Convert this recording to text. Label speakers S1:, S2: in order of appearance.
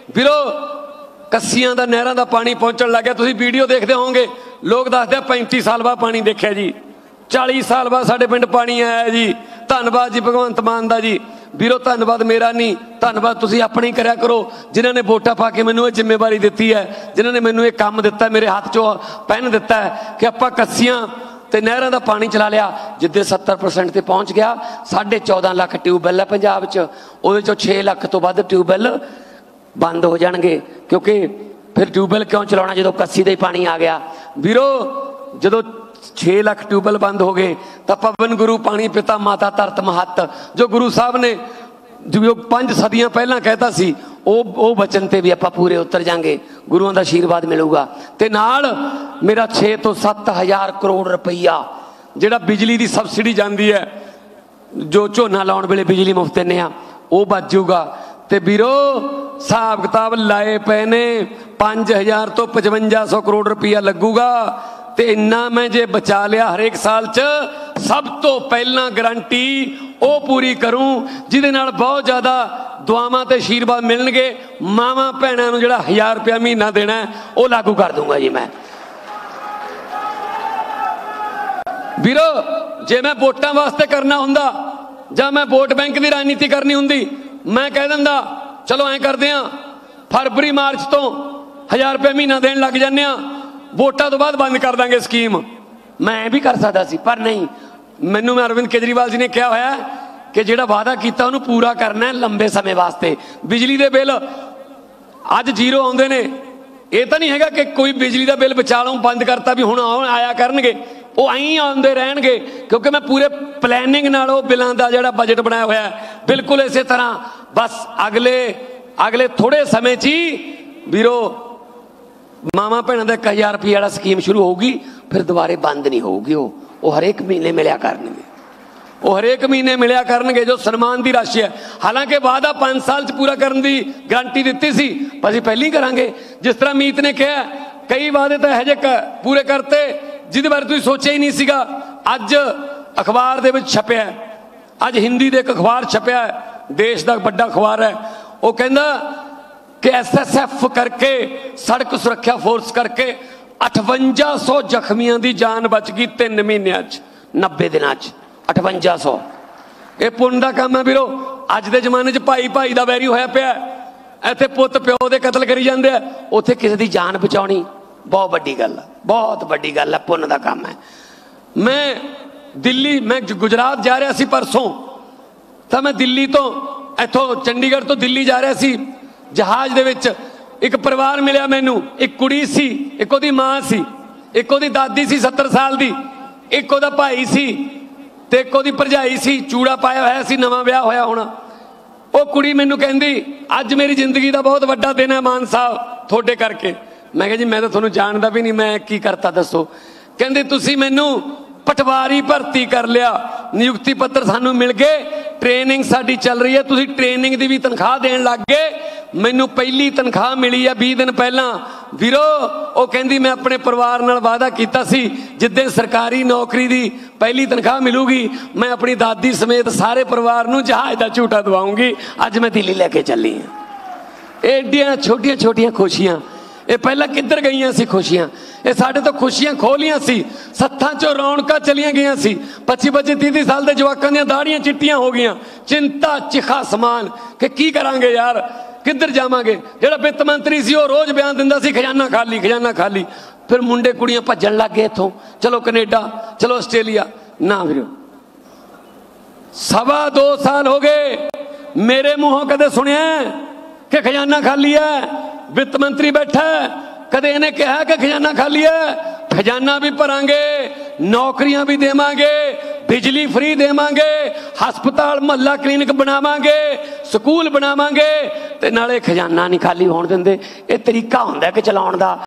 S1: ਵੀਰੋ ਕੱਸੀਆਂ ਦਾ ਨਹਿਰਾਂ ਦਾ ਪਾਣੀ ਪਹੁੰਚਣ ਲੱਗ ਗਿਆ। ਤੁਸੀਂ ਵੀਡੀਓ ਦੇਖਦੇ ਹੋਵੋਗੇ, ਲੋਕ ਦੱਸਦੇ 35 ਸਾਲ ਬਾਅਦ ਪਾਣੀ ਦੇਖਿਆ ਜੀ, 40 ਸਾਲ ਬਾਅਦ ਸਾਡੇ ਪਿੰਡ ਪਾਣੀ ਆਇਆ ਜੀ। ਧੰਨਵਾਦ ਜੀ ਭਗਵੰਤ ਮਾਨ ਦਾ ਜੀ। ਵੀਰੋ ਧੰਨਵਾਦ ਮੇਰਾ ਨਹੀਂ, ਧੰਨਵਾਦ ਤੁਸੀਂ ਆਪਣੇ ਹੀ ਕਰਿਆ ਕਰੋ, ਜਿਨ੍ਹਾਂ ਨੇ ਵੋਟਾਂ ਪਾ ਕੇ ਮੈਨੂੰ ਇਹ ਜ਼ਿੰਮੇਵਾਰੀ ਦਿੱਤੀ ਹੈ, ਜਿਨ੍ਹਾਂ ਨੇ ਮੈਨੂੰ ਇਹ ਕੰਮ ਦਿੱਤਾ, ਮੇਰੇ ਹੱਥ 'ਚੋਂ ਪੈਨ ਦਿੱਤਾ ਹੈ ਕਿ ਆਪਾਂ ਕੱਸੀਆਂ ਤੇ ਨਹਿਰਾਂ ਦਾ ਪਾਣੀ ਚਲਾ ਲਿਆ। ਜਿੱਦੇ 70% ਤੇ ਪਹੁੰਚ ਗਿਆ। 14.5 ਲੱਖ ਟਿਊਬਵੈੱਲ ਹੈ ਪੰਜਾਬ 'ਚ, ਉਹਦੇ 'ਚੋਂ 6 ਲੱਖ ਤੋਂ ਵੱਧ ਟਿਊਬਵੈੱਲ ਬੰਦ ਹੋ ਜਾਣਗੇ, ਕਿਉਂਕਿ ਫਿਰ ਟਿਊਬਵੈੱਲ ਕਿਉਂ ਚਲਾਉਣਾ ਜਦੋਂ ਕੱਸੀ ਦਾ ਹੀ ਪਾਣੀ ਆ ਗਿਆ। ਵੀਰੋ ਜਦੋਂ 6 ਲੱਖ ਟਿਊਬਵੈੱਲ ਬੰਦ ਹੋ ਗਏ ਤਾਂ ਪਵਨ ਗੁਰੂ ਪਾਣੀ ਪਿਤਾ ਮਾਤਾ ਧਰਤ ਮਹੱਤ, ਜੋ ਗੁਰੂ ਸਾਹਿਬ ਨੇ ਜੋ 5 ਸਦੀਆਂ ਪਹਿਲਾਂ ਕਹਿਤਾ ਸੀ, ਉਹ ਬਚਨ ਤੇ ਵੀ ਆਪਾਂ ਪੂਰੇ ਉਤਰ ਜਾਵਾਂਗੇ, ਗੁਰੂਆਂ ਦਾ ਆਸ਼ੀਰਵਾਦ ਮਿਲੂਗਾ। ਤੇ ਨਾਲ ਮੇਰਾ 6 ਤੋਂ 7 ਹਜ਼ਾਰ ਕਰੋੜ ਰੁਪਈਆ ਜਿਹੜਾ ਬਿਜਲੀ ਦੀ ਸਬਸਿਡੀ ਜਾਂਦੀ ਹੈ, ਜੋ ਝੋਨਾ ਲਾਉਣ ਵੇਲੇ ਬਿਜਲੀ ਮੁਫਤ ਦਿੰਦੇ ਆ, ਉਹ ਬਚ ਜਾਊਗਾ। ਤੇ ਵੀਰੋ ਹਿਸਾਬ ਕਿਤਾਬ ਲਾਏ ਪਏ ਨੇ, 5000 ਤੋਂ 5500 ਕਰੋੜ ਰੁਪਈਆ ਲੱਗੂਗਾ। ਤੇ ਇੰਨਾ ਮੈਂ ਜੇ ਬਚਾ ਲਿਆ ਹਰੇਕ ਸਾਲ 'ਚ, ਸਭ ਤੋਂ ਪਹਿਲਾਂ ਗਰੰਟੀ ਉਹ ਪੂਰੀ ਕਰੂੰ ਜਿਹਦੇ ਨਾਲ ਬਹੁਤ ਜ਼ਿਆਦਾ ਦੁਆਵਾਂ ਤੇ ਆਸ਼ੀਰਵਾਦ ਮਿਲਣਗੇ। ਮਾਵਾਂ ਭੈਣਾਂ ਨੂੰ ਜਿਹੜਾ 1000 ਰੁਪਇਆ ਮਹੀਨਾ ਦੇਣਾ ਉਹ ਲਾਗੂ ਕਰ ਦੂੰਗਾ ਜੀ ਮੈਂ। ਵੀਰੋ ਜੇ ਮੈਂ ਵੋਟਾਂ ਵਾਸਤੇ ਕਰਨਾ ਹੁੰਦਾ ਜਾਂ ਮੈਂ ਵੋਟ ਬੈਂਕ ਦੀ ਰਾਜਨੀਤੀ ਕਰਨੀ ਹੁੰਦੀ, ਮੈਂ ਕਹਿ ਦਿੰਦਾ ਚਲੋ ਐਂ ਕਰਦੇ ਆ, ਫਰਵਰੀ ਮਾਰਚ ਤੋਂ 1000 ਰੁਪਏ ਮਹੀਨਾ ਦੇਣ ਲੱਗ ਜਾਂਦੇ ਆ, ਵੋਟਾਂ ਤੋਂ ਬਾਅਦ ਬੰਦ ਕਰ ਦਾਂਗੇ ਸਕੀਮ। ਮੈਂ ਵੀ ਕਰ ਸਕਦਾ ਸੀ, ਪਰ ਨਹੀਂ। ਮੈਨੂੰ ਅਰਵਿੰਦ ਕੇਜਰੀਵਾਲ ਜੀ ਨੇ ਕਿਹਾ ਹੋਇਆ ਕਿ ਜਿਹੜਾ ਵਾਅਦਾ ਕੀਤਾ ਉਹਨੂੰ ਪੂਰਾ ਕਰਨਾ ਹੈ ਲੰਬੇ ਸਮੇਂ ਵਾਸਤੇ। ਬਿਜਲੀ ਦੇ ਬਿੱਲ ਅੱਜ 0 ਆਉਂਦੇ ਨੇ, ਇਹ ਤਾਂ ਨਹੀਂ ਹੈਗਾ ਕਿ ਕੋਈ ਬਿਜਲੀ ਦਾ ਬਿੱਲ ਵਿਚਾਲੋਂ ਬੰਦ ਕਰਤਾ ਵੀ ਹੁਣ ਆਇਆ ਕਰਨਗੇ, ਉਹ ਐਂ ਆਉਂਦੇ ਰਹਿਣਗੇ, ਕਿਉਂਕਿ ਮੈਂ ਪੂਰੇ ਪਲੈਨਿੰਗ ਨਾਲ ਉਹ ਬਿੱਲਾਂ ਦਾ ਜਿਹੜਾ ਬਜਟ ਬਣਾਇਆ ਹੋਇਆ ਬਿਲਕੁਲ ਇਸੇ ਤਰ੍ਹਾਂ। ਬਸ ਅਗਲੇ ਥੋੜੇ ਸਮੇਂ 'ਚ ਹੀ ਵੀਰੋ ਮਾਵਾਂ ਭੈਣਾਂ ਦਾ 1000 ਰੁਪਏ ਵਾਲਾ ਸਕੀਮ ਸ਼ੁਰੂ ਹੋਊਗੀ, ਫਿਰ ਦੁਬਾਰੇ ਬੰਦ ਨਹੀਂ ਹੋਊਗੀ। ਉਹ ਹਰੇਕ ਮਹੀਨੇ ਮਿਲਿਆ ਕਰਨਗੇ, ਉਹ ਹਰੇਕ ਮਹੀਨੇ ਮਿਲਿਆ ਕਰਨਗੇ, ਜੋ ਸਨਮਾਨ ਦੀ ਰਾਸ਼ੀ ਹੈ। ਹਾਲਾਂਕਿ ਵਾਅਦਾ 5 ਸਾਲ 'ਚ ਪੂਰਾ ਕਰਨ ਦੀ ਗਰੰਟੀ ਦਿੱਤੀ ਸੀ, ਪਰ ਅਸੀਂ ਪਹਿਲਾਂ ਹੀ ਕਰਾਂਗੇ। ਜਿਸ ਤਰ੍ਹਾਂ ਮੀਤ ਨੇ ਕਿਹਾ, ਕਈ ਵਾਅਦੇ ਤਾਂ ਇਹੋ ਜਿਹੇ ਪੂਰੇ ਕਰਤੇ ਜਿਹਦੇ ਬਾਰੇ ਤੁਸੀਂ ਸੋਚਿਆ ਹੀ ਨਹੀਂ ਸੀਗਾ। ਅੱਜ ਅਖਬਾਰ ਦੇ ਵਿੱਚ ਛਪਿਆ, ਅੱਜ ਹਿੰਦੀ ਦੇ ਇੱਕ ਅਖਬਾਰ ਛਪਿਆ, ਦੇਸ਼ ਦਾ ਵੱਡਾ ਅਖਬਾਰ ਹੈ, ਉਹ ਕਹਿੰਦਾ ਕਿ SSF ਕਰਕੇ, ਸੜਕ ਸੁਰੱਖਿਆ ਫੋਰਸ ਕਰਕੇ 5800 ਜ਼ਖਮੀਆਂ ਦੀ ਜਾਨ ਬਚ ਗਈ 3 ਮਹੀਨਿਆਂ 'ਚ, 90 ਦਿਨਾਂ 'ਚ 5800। ਇਹ ਪੁੰਨ ਦਾ ਕੰਮ ਹੈ ਵੀਰੋ। ਅੱਜ ਦੇ ਜ਼ਮਾਨੇ 'ਚ ਭਾਈ ਭਾਈ ਦਾ ਵੈਰੀ ਹੋਇਆ ਪਿਆ, ਇੱਥੇ ਪੁੱਤ ਪਿਓ ਦੇ ਕਤਲ ਕਰੀ ਜਾਂਦੇ ਆ, ਉੱਥੇ ਕਿਸੇ ਦੀ ਜਾਨ ਬਚਾਉਣੀ ਬਹੁਤ ਵੱਡੀ ਗੱਲ ਹੈ, ਬਹੁਤ ਵੱਡੀ ਗੱਲ ਹੈ, ਪੁੰਨ ਦਾ ਕੰਮ ਹੈ। ਮੈਂ ਗੁਜਰਾਤ ਜਾ ਰਿਹਾ ਸੀ ਪਰਸੋਂ, ਤਾਂ ਮੈਂ ਦਿੱਲੀ ਤੋਂ, ਇੱਥੋਂ ਚੰਡੀਗੜ੍ਹ ਤੋਂ ਦਿੱਲੀ ਜਾ ਰਿਹਾ ਸੀ, ਜਹਾਜ਼ ਦੇ ਵਿੱਚ ਇੱਕ ਪਰਿਵਾਰ ਮਿਲਿਆ ਮੈਨੂੰ। ਇੱਕ ਕੁੜੀ ਸੀ, ਇੱਕ ਉਹਦੀ ਮਾਂ ਸੀ, ਇੱਕ ਉਹਦੀ ਦਾਦੀ ਸੀ 70 ਸਾਲ ਦੀ, ਇੱਕ ਉਹਦਾ ਭਾਈ ਸੀ ਤੇ ਇੱਕ ਉਹਦੀ ਭਰਜਾਈ ਸੀ, ਚੂੜਾ ਪਾਇਆ ਹੋਇਆ ਸੀ, ਨਵਾਂ ਵਿਆਹ ਹੋਇਆ ਹੋਣਾ। ਉਹ ਕੁੜੀ ਮੈਨੂੰ ਕਹਿੰਦੀ, ਅੱਜ ਮੇਰੀ ਜ਼ਿੰਦਗੀ ਦਾ ਬਹੁਤ ਵੱਡਾ ਦਿਨ ਹੈ ਮਾਨ ਸਾਹਿਬ, ਤੁਹਾਡੇ ਕਰਕੇ। ਮੈਂ ਕਿਹਾ ਜੀ ਮੈਂ ਤਾਂ ਤੁਹਾਨੂੰ ਜਾਣਦਾ ਵੀ ਨਹੀਂ, ਮੈਂ ਕੀ ਕਰਤਾ ਦੱਸੋ। ਕਹਿੰਦੇ ਤੁਸੀਂ ਮੈਨੂੰ ਪਟਵਾਰੀ ਭਰਤੀ ਕਰ ਲਿਆ, ਨਿਯੁਕਤੀ ਪੱਤਰ ਸਾਨੂੰ ਮਿਲ ਗਏ, ਟ੍ਰੇਨਿੰਗ ਸਾਡੀ ਚੱਲ ਰਹੀ ਹੈ, ਤੁਸੀਂ ਟ੍ਰੇਨਿੰਗ ਦੀ ਵੀ ਤਨਖਾਹ ਦੇਣ ਲੱਗ ਗਏ। ਮੈਨੂੰ ਪਹਿਲੀ ਤਨਖਾਹ ਮਿਲੀ ਹੈ 20 ਦਿਨ ਪਹਿਲਾਂ। ਵੀਰੋ ਉਹ ਕਹਿੰਦੀ ਮੈਂ ਆਪਣੇ ਪਰਿਵਾਰ ਨਾਲ ਵਾਅਦਾ ਕੀਤਾ ਸੀ, ਜਿੱਦਾਂ ਸਰਕਾਰੀ ਨੌਕਰੀ ਦੀ ਪਹਿਲੀ ਤਨਖਾਹ ਮਿਲੂਗੀ ਮੈਂ ਆਪਣੀ ਦਾਦੀ ਸਮੇਤ ਸਾਰੇ ਪਰਿਵਾਰ ਨੂੰ ਜਹਾਜ਼ ਦਾ ਝੂਟਾ ਦਵਾਉਂਗੀ। ਅੱਜ ਮੈਂ ਦਿੱਲੀ ਲੈ ਕੇ ਚੱਲੀ ਹਾਂ। ਐਡੀਆਂ ਛੋਟੀਆਂ ਛੋਟੀਆਂ ਖੁਸ਼ੀਆਂ, ਇਹ ਪਹਿਲਾਂ ਕਿੱਧਰ ਗਈਆਂ ਸੀ ਖੁਸ਼ੀਆਂ? ਇਹ ਸਾਡੇ ਤੋਂ ਖੁਸ਼ੀਆਂ ਖੋਲੀਆਂ ਸੀ, ਸੱਥਾਂ 'ਚੋਂ ਰੌਣਕਾਂ ਚਲੀਆਂ ਗਈਆਂ ਸੀ। 25-25, 30-30 ਸਾਲ ਦੇ ਜਵਾਕਾਂ ਦੀਆਂ ਦਾੜੀਆਂ ਚਿੱਟੀਆਂ ਹੋ ਗਈਆਂ, ਚਿੰਤਾ ਚਿਖਾ ਸਮਾਨ ਕਿ ਕੀ ਕਰਾਂਗੇ ਯਾਰ, ਕਿੱਧਰ ਜਾਵਾਂਗੇ। ਜਿਹੜਾ ਵਿੱਤ ਮੰਤਰੀ ਸੀ ਉਹ ਰੋਜ਼ ਬਿਆਨ ਦਿੰਦਾ ਸੀ ਖਜ਼ਾਨਾ ਖਾਲੀ, ਖਜ਼ਾਨਾ ਖਾਲੀ। ਫਿਰ ਮੁੰਡੇ ਕੁੜੀਆਂ ਭੱਜਣ ਲੱਗ ਗਏ ਇੱਥੋਂ, ਚਲੋ ਕੈਨੇਡਾ, ਚਲੋ ਆਸਟ੍ਰੇਲੀਆ। ਨਾ ਵੀਰੋ, 2.25 ਸਾਲ ਹੋ ਗਏ, ਮੇਰੇ ਮੂੰਹੋਂ ਕਦੇ ਸੁਣਿਆ ਕਿ ਖਜ਼ਾਨਾ ਖਾਲੀ ਹੈ? ਵਿੱਤ ਮੰਤਰੀ ਬੈਠਾ, ਕਦੇ ਇਹਨੇ ਕਿਹਾ ਕਿ ਖਜ਼ਾਨਾ ਖਾਲੀ ਹੈ? ਖਜ਼ਾਨਾ ਵੀ ਭਰਾਂਗੇ, ਨੌਕਰੀਆਂ ਵੀ ਦੇਵਾਂਗੇ, ਬਿਜਲੀ ਫ੍ਰੀ ਦੇਵਾਂਗੇ, ਹਸਪਤਾਲ ਮੁਹੱਲਾ ਕਲੀਨਿਕ ਬਣਾਵਾਂਗੇ, ਸਕੂਲ ਬਣਾਵਾਂਗੇ, ਤੇ ਨਾਲੇ ਖਜ਼ਾਨਾ ਨਹੀਂ ਖਾਲੀ ਹੋਣ ਦਿੰਦੇ। ਇਹ ਤਰੀਕਾ ਹੁੰਦਾ ਕਿ ਚਲਾਉਣ ਦਾ।